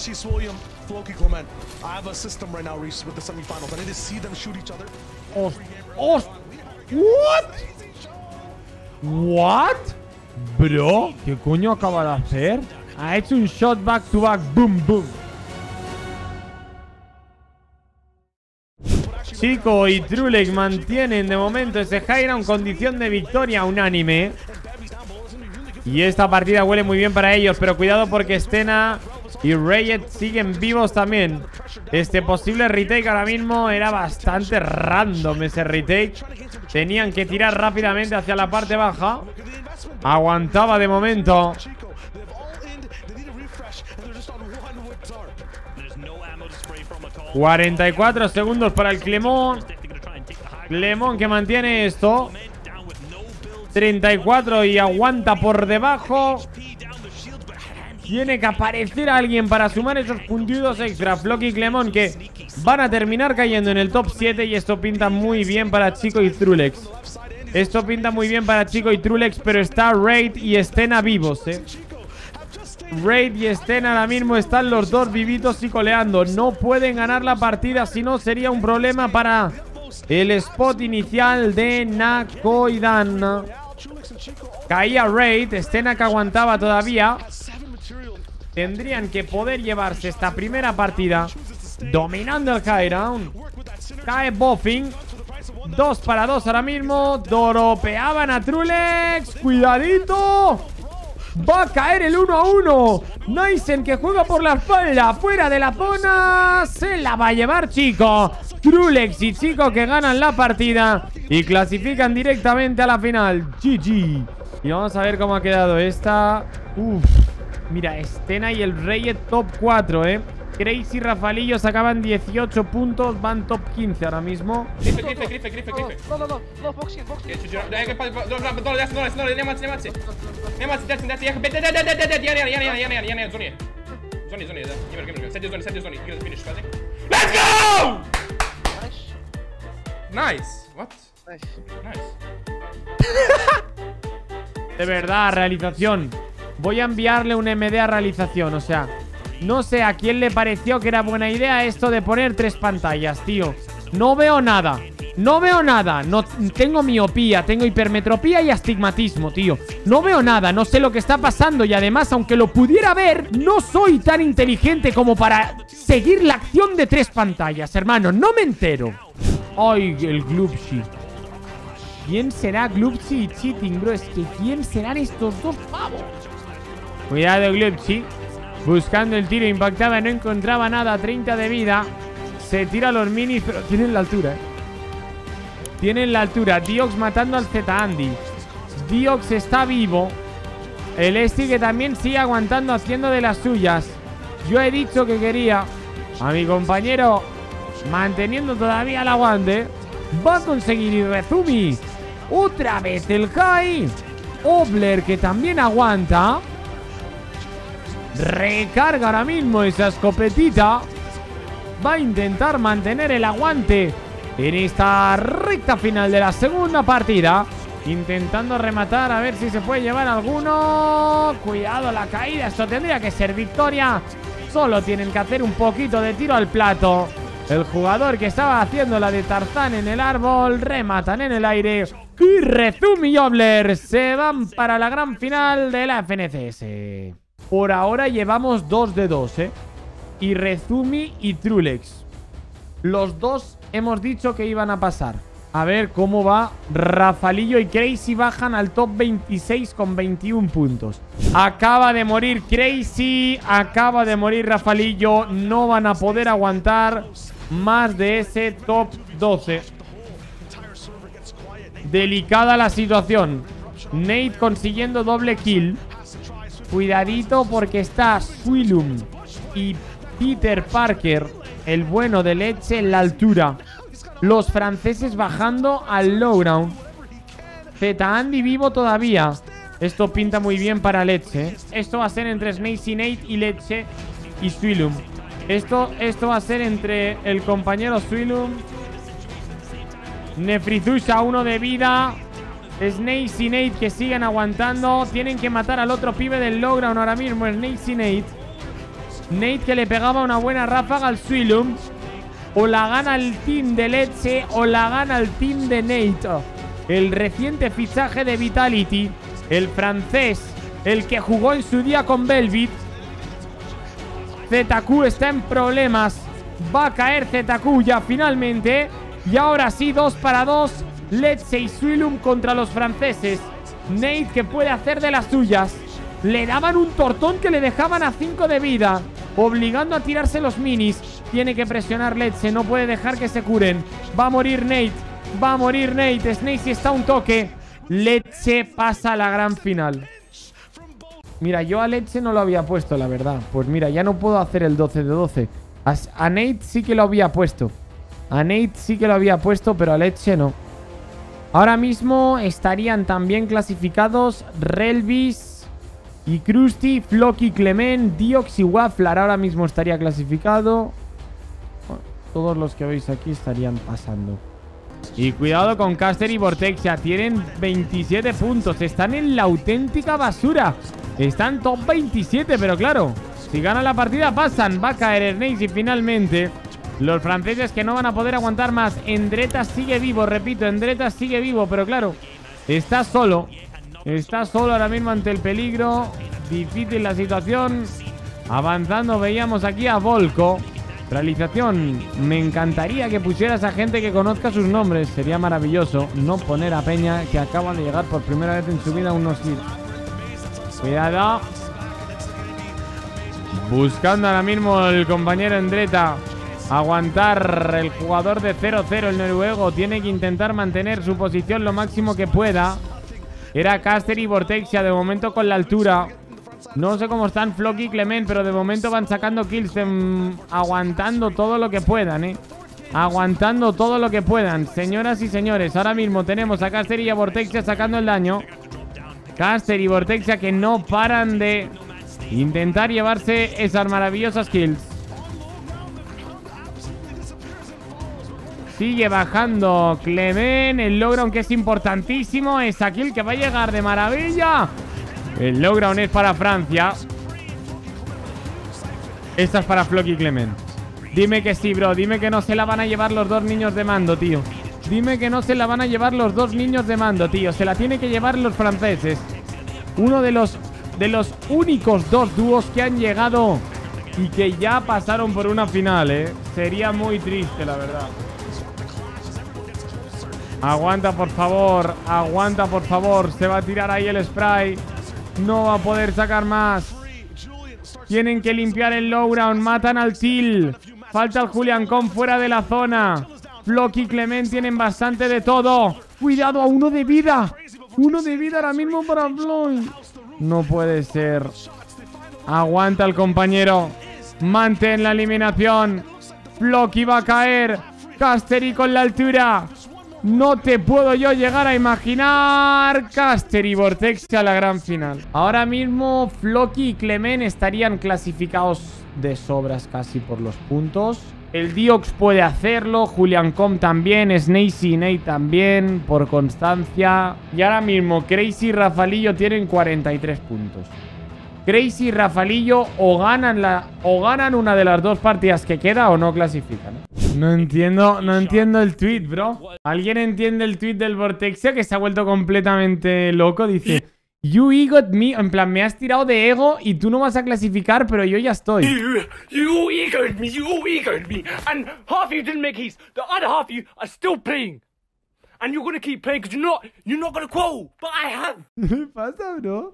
William, Floki Clement. I have a system right now, Reese, with the semifinals. I need to see them shoot each other. What? Bro, ¿qué coño acaba de hacer? Ha hecho un shot back to back. Boom, boom. Chico y Trulek mantienen de momento ese high ground, condición de victoria unánime. Y esta partida huele muy bien para ellos, pero cuidado porque Stena y Rayet siguen vivos también. Este posible retake ahora mismo era bastante random, ese retake. Tenían que tirar rápidamente hacia la parte baja. Aguantaba de momento. 44 segundos para el Clemón. Clemón que mantiene esto. 34 y aguanta por debajo. Tiene que aparecer alguien para sumar esos puntitos extra. Floki y Clemón que van a terminar cayendo en el top 7. Y esto pinta muy bien para Chico y Trulex. Esto pinta muy bien para Chico y Trulex. Pero está Raid y Stena vivos, Raid y Stena ahora mismo están los dos vivitos y coleando. No pueden ganar la partida, si no sería un problema para el spot inicial de Nakoidan. Caía Raid, Stena que aguantaba todavía. Tendrían que poder llevarse esta primera partida dominando el high round. Cae Boffin. 2 para 2 ahora mismo. Doropeaban a Trulex. ¡Cuidadito! Va a caer el 1-1. Nysen que juega por la espalda. Fuera de la zona. Se la va a llevar Chico. Trulex y Chico que ganan la partida y clasifican directamente a la final. GG. Y vamos a ver cómo ha quedado esta. Mira, Stena y el Reyet top 4, Crazy y Rafalillo sacaban 18 puntos. Van top 15 ahora mismo. Griffy. No, boxing. Let's go! Nice. What? Nice. De verdad, realización. Voy a enviarle un MD a realización, o sea, no sé a quién le pareció que era buena idea esto de poner 3 pantallas, tío. No veo nada. No tengo miopía, tengo hipermetropía y astigmatismo, tío. No veo nada, no sé lo que está pasando. Y además, aunque lo pudiera ver, no soy tan inteligente como para seguir la acción de 3 pantallas, hermano. No me entero. Ay, el Glubsy. ¿Quién será Glubsy y Cheating, bro? Es que ¿quién serán estos dos pavos? Cuidado, Glubsy. Buscando el tiro, impactaba, no encontraba nada. 30 de vida. Se tira los minis, pero tienen la altura, Tienen la altura. Diox matando al Z-Andy. Diox está vivo. El Esti que también sigue aguantando, haciendo de las suyas. Yo he dicho que quería a mi compañero manteniendo todavía el aguante. Va a conseguir Irezumi. Otra vez el high. Obler que también aguanta. Recarga ahora mismo esa escopetita. Va a intentar mantener el aguante en esta recta final de la segunda partida. Intentando rematar a ver si se puede llevar alguno. Cuidado la caída, esto tendría que ser victoria. Solo tienen que hacer un poquito de tiro al plato. El jugador que estaba haciendo la de Tarzán en el árbol. Rematan en el aire. Y Rezumi y Obler se van para la gran final de la FNCS. Por ahora llevamos 2 de 2, Y Rezumi y Trulex. Los dos hemos dicho que iban a pasar. A ver cómo va. Rafalillo y Crazy bajan al top 26 con 21 puntos. Acaba de morir Crazy. Acaba de morir Rafalillo. No van a poder aguantar más de ese top 12. Delicada la situación. Nate consiguiendo doble kill. Cuidadito porque está Swilum y Peter Parker, el bueno de leche, en la altura. Los franceses bajando al low ground. Z-Andy vivo todavía. Esto pinta muy bien para Leche. Esto va a ser entre Snacy Nate y Leche y Swilum. Esto va a ser entre el compañero Swilum. Nefrizusha 1 de vida. Snacy Nate que siguen aguantando. Tienen que matar al otro pibe del low ground ahora mismo. Snacy Nate. Nate que le pegaba una buena ráfaga al Swilum. O la gana el team de Lecce o la gana el team de Nate. El reciente fichaje de Vitality. El francés. El que jugó en su día con Velvet. ZQ está en problemas. Va a caer ZQ ya finalmente. Y ahora sí, 2 para 2. Lecce y Swilum contra los franceses. Nate que puede hacer de las suyas. Le daban un tortón que le dejaban a 5 de vida, obligando a tirarse los minis. Tiene que presionar Lecce, no puede dejar que se curen. Va a morir Nate. Va a morir Nate. Snacy está a un toque. Lecce pasa a la gran final. Mira, yo a Lecce no lo había puesto, la verdad. Pues mira, ya no puedo hacer el 12 de 12. A Nate sí que lo había puesto. A Nate sí que lo había puesto, pero a Lecce no. Ahora mismo estarían también clasificados Relvis y Krusty, Flocky, Clement, Diox y Waffler. Ahora mismo estaría clasificado. Bueno, todos los que veis aquí estarían pasando. Y cuidado con Caster y Vortexia. Tienen 27 puntos. Están en la auténtica basura. Están top 27, pero claro, si ganan la partida pasan. Va a caer Ernest y finalmente los franceses que no van a poder aguantar más. Endreta sigue vivo, repito, Endreta sigue vivo, pero claro, está solo. Está solo ahora mismo ante el peligro. Difícil la situación. Avanzando veíamos aquí a Volko. Realización, me encantaría que pusieras a gente que conozca sus nombres. Sería maravilloso. No poner a Peña que acaba de llegar por primera vez en su vida a unos hits. Cuidado. Buscando ahora mismo el compañero Endreta aguantar. El jugador de 0-0, el noruego, tiene que intentar mantener su posición lo máximo que pueda. Era Caster y Vortexia, de momento con la altura. No sé cómo están Flocky y Clement, pero de momento van sacando kills, aguantando todo lo que puedan, aguantando todo lo que puedan. Señoras y señores, ahora mismo tenemos a Caster y a Vortexia sacando el daño. Caster y Vortexia que no paran de intentar llevarse esas maravillosas kills. Sigue bajando Clement. El logro, aunque es importantísimo. Esa kill que va a llegar de maravilla. El logro es para Francia. Esta es para Flocky y Clement. Dime que sí, bro. Dime que no se la van a llevar los dos niños de mando, tío. Dime que no se la van a llevar los dos niños de mando, tío. Se la tiene que llevar los franceses. Uno de los únicos dos dúos que han llegado y que ya pasaron por una final, Sería muy triste, la verdad. Aguanta, por favor. Aguanta, por favor. Se va a tirar ahí el spray. No va a poder sacar más. Tienen que limpiar el lowground. Matan al Till. Falta el Julian Con fuera de la zona. Flocky y Clement tienen bastante de todo. Cuidado, a uno de vida. Uno de vida ahora mismo para Floyd. No puede ser. Aguanta el compañero. Mantén la eliminación. Flocky va a caer. Caster con la altura. No te puedo yo llegar a imaginar. Caster y Vortexia a la gran final. Ahora mismo Flocky y Clement estarían clasificados de sobras casi por los puntos. El Diox puede hacerlo, Julian Com también, Snacy y Nate también, por constancia. Y ahora mismo Crazy y Rafalillo tienen 43 puntos. Crazy y Rafalillo o ganan una de las dos partidas que queda o no clasifican. No entiendo el tweet, bro. ¿Alguien entiende el tweet del Vortexia que se ha vuelto completamente loco? Dice: You egot me. En plan, me has tirado de ego y tú no vas a clasificar, pero yo ya estoy. You egoed me. And half of you didn't make heat. The other half of you are still playing. And you're gonna keep playing because you're not gonna quote. But I have. ¿Qué pasa, bro?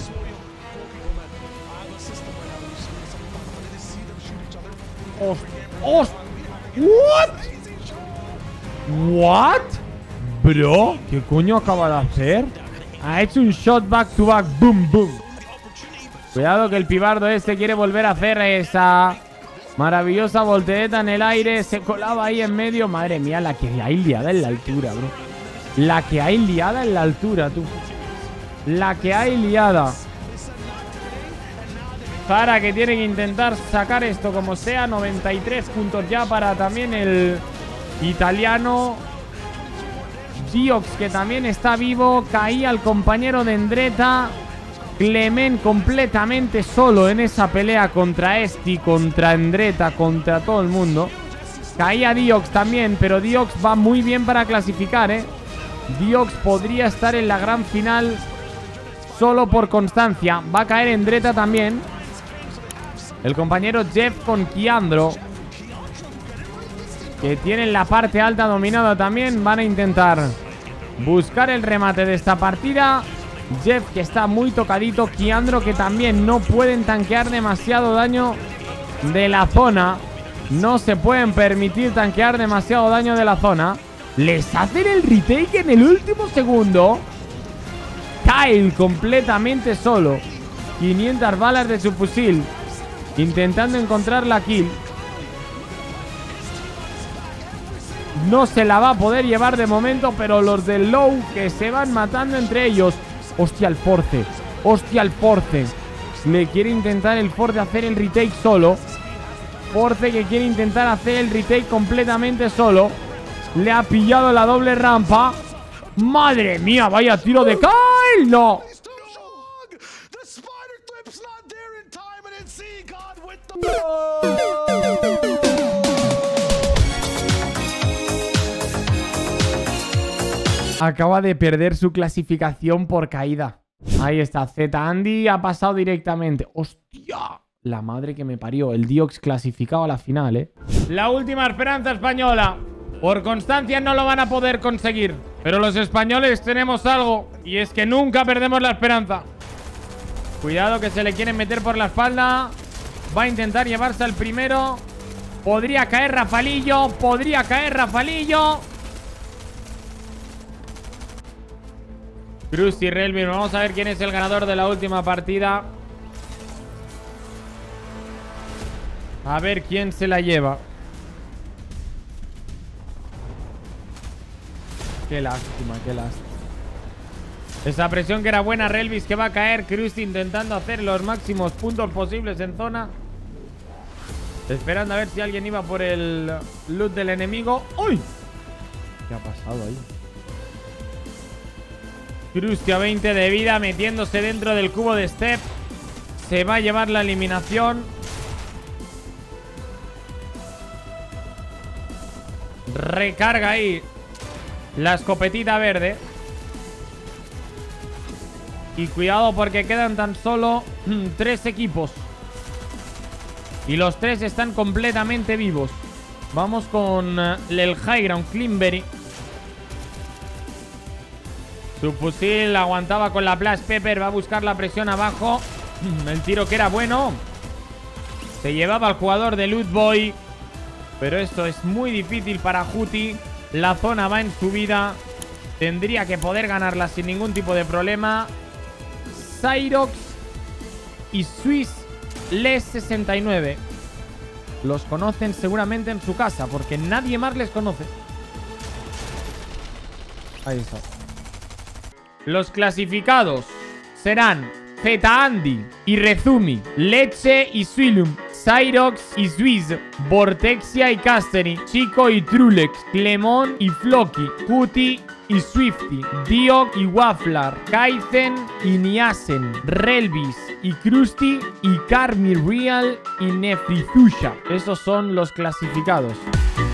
What? Bro, ¿qué coño acaba de hacer? Ha hecho un shot back to back. Boom, boom. Cuidado que el pibardo este quiere volver a hacer esa maravillosa voltereta en el aire. Se colaba ahí en medio. Madre mía, la que hay liada en la altura, bro. La que hay liada en la altura, tú. La que hay liada. Zara que tiene que intentar sacar esto como sea. 93 puntos ya para también el italiano. Diox que también está vivo. Caía el compañero de Endreta. Clement completamente solo en esa pelea contra Esti, contra Endreta, contra todo el mundo. Caía Diox también, pero Diox va muy bien para clasificar, ¿eh? Diox podría estar en la gran final solo por constancia. Va a caer Endreta también. El compañero Jeff con Kiandro, que tienen la parte alta dominada también. Van a intentar buscar el remate de esta partida. Jeff, que está muy tocadito. Kiandro, que también no pueden tanquear demasiado daño de la zona. No se pueden permitir tanquear demasiado daño de la zona. Les hacen el retake en el último segundo. Kyle completamente solo. 500 balas de su fusil, intentando encontrar la kill. No se la va a poder llevar de momento, pero los del low que se van matando entre ellos. Hostia, el force. Hostia, el force. Le quiere intentar el force hacer el retake solo. Force que quiere intentar hacer el retake completamente solo. Le ha pillado la doble rampa. ¡Madre mía! ¡Vaya tiro de Kyle! ¡No! Acaba de perder su clasificación por caída. Ahí está, Z Andy ha pasado directamente. ¡Hostia! La madre que me parió. El Diox clasificado a la final, ¿eh? La última esperanza española. Por constancia no lo van a poder conseguir. Pero los españoles tenemos algo. Y es que nunca perdemos la esperanza. Cuidado que se le quieren meter por la espalda. Va a intentar llevarse al primero. Podría caer Rafalillo. Podría caer Rafalillo. Cruz y Relvin. Vamos a ver quién es el ganador de la última partida. A ver quién se la lleva. Qué lástima, qué lástima. Esa presión que era buena, Relvis que va a caer. Cruz intentando hacer los máximos puntos posibles en zona. Esperando a ver si alguien iba por el loot del enemigo. ¡Uy! ¿Qué ha pasado ahí? Krusty a 20 de vida, metiéndose dentro del cubo de Step. Se va a llevar la eliminación. Recarga ahí la escopetita verde. Y cuidado porque quedan tan solo 3 equipos. Y los 3 están completamente vivos. Vamos con el High Ground, Climberry. Su fusil aguantaba con la Blast Pepper. Va a buscar la presión abajo. El tiro que era bueno. Se llevaba al jugador de Loot Boy. Pero esto es muy difícil para Juti. La zona va en subida. Tendría que poder ganarla sin ningún tipo de problema. Cyrox y Swiss Les 69. Los conocen seguramente en su casa, porque nadie más les conoce. Ahí está. Los clasificados serán Z Andy y Rezumi, Leche y Swilum, Cyrox y Swiss, Vortexia y Castery, Chico y Trulex, Clemon y Floki, Cutie y Swifty, Dio y Wafflar, Kaizen y Niasen, Relvis y Krusty y Carmi Real y Nefrizusha. Estos son los clasificados.